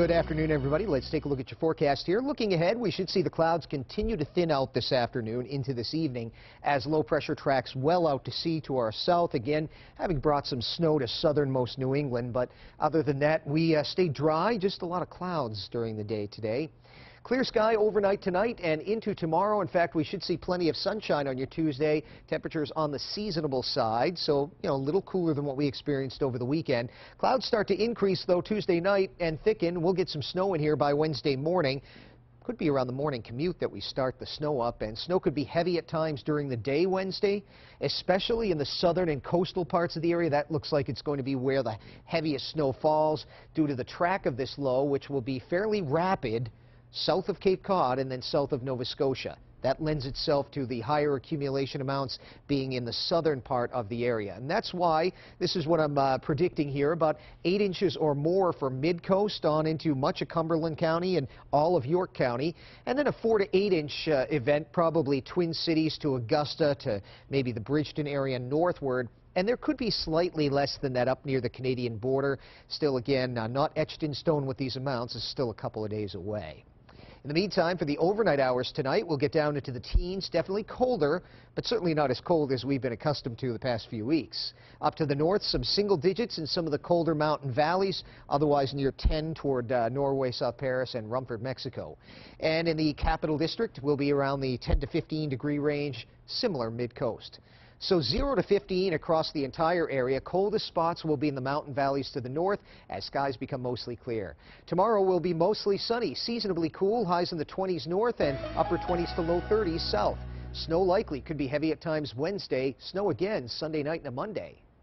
Good afternoon, everybody. Let's take a look at your forecast here. Looking ahead, we should see the clouds continue to thin out this afternoon into this evening as low pressure tracks well out to sea to our south. Again, having brought some snow to southernmost New England. But other than that, we stay dry. Just a lot of clouds during the day today. Clear sky overnight tonight and into tomorrow. In fact, we should see plenty of sunshine on your Tuesday. Temperatures on the seasonable side, so, a little cooler than what we experienced over the weekend. Clouds start to increase, though, Tuesday night and thicken. We'll get some snow in here by Wednesday morning. Could be around the morning commute that we start the snow up, and snow could be heavy at times during the day Wednesday, especially in the southern and coastal parts of the area. That looks like it's going to be where the heaviest snow falls due to the track of this low, which will be fairly rapid south of Cape Cod and then south of Nova Scotia. That lends itself to the higher accumulation amounts being in the southern part of the area. And that's why this is what I'm predicting here, about 8 inches or more for mid-coast on into much of Cumberland County and all of York County. And then a 4 to 8 inch event, probably Twin Cities to Augusta to maybe the Bridgeton area northward. And there could be slightly less than that up near the Canadian border. Still, again, not etched in stone with these amounts. It's still a couple of days away. In the meantime, for the overnight hours tonight, we'll get down into the teens, definitely colder, but certainly not as cold as we've been accustomed to the past few weeks. Up to the north, some single digits in some of the colder mountain valleys, otherwise near 10 toward Norway, South Paris, and Rumford, Mexico. And in the Capital District, we'll be around the 10 to 15 degree range, similar mid-coast. So 0 to 15 across the entire area. Coldest spots will be in the mountain valleys to the north as skies become mostly clear. Tomorrow will be mostly sunny, seasonably cool, highs in the 20s north and upper 20s to low 30s south. Snow likely, could be heavy at times Wednesday. Snow again Sunday night and a Monday.